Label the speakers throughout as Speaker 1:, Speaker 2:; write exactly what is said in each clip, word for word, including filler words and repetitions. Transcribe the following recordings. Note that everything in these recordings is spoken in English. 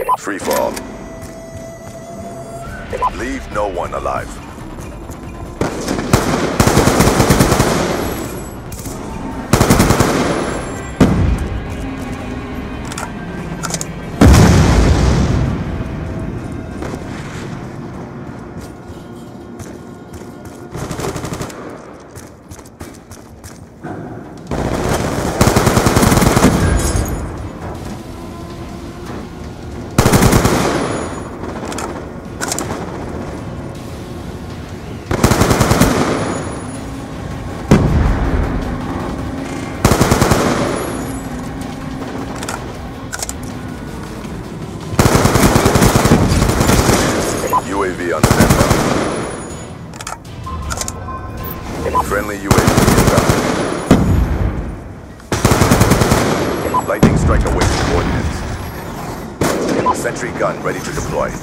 Speaker 1: Free for all. Leave no one alive. U A V on standby. Friendly U A V inbound. Lightning strike awaiting coordinates. Sentry gun ready to deploy.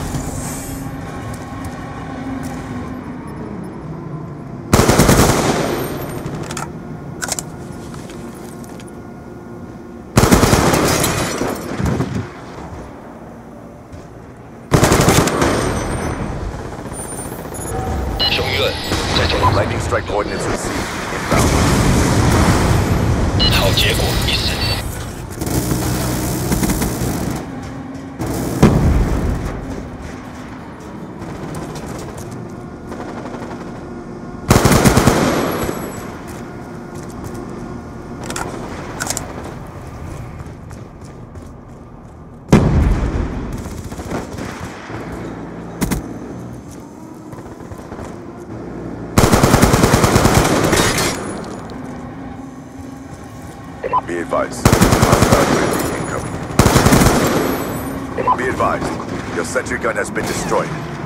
Speaker 1: Lightning strike coordinates received. Inbound.
Speaker 2: 好结果已死。
Speaker 1: Be advised. Hostile U A V incoming. Be advised. Your sentry gun has been destroyed.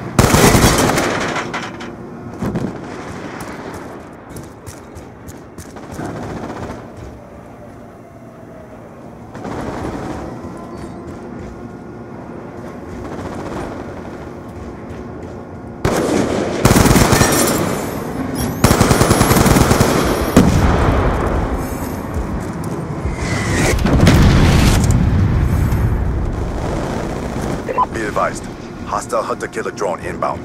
Speaker 1: Be advised. Hostile hunter-killer drone inbound.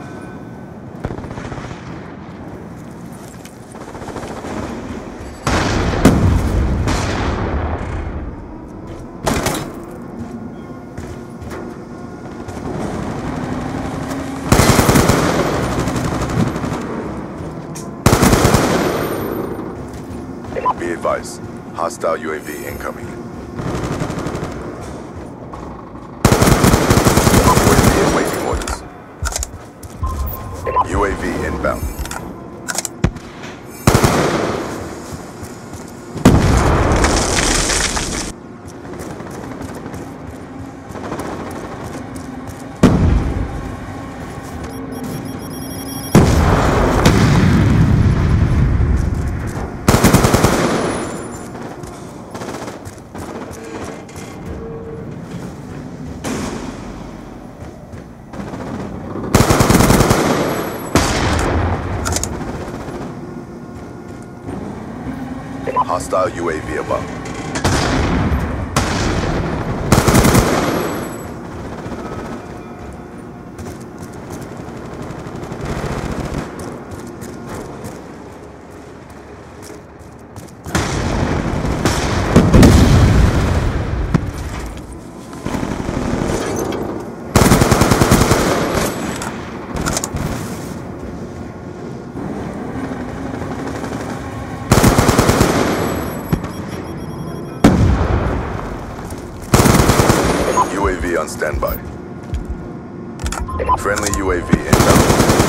Speaker 1: Be advised. Hostile U A V incoming. U A V inbound. Hostile U A V above. U A V on standby. Friendly U A V inbound.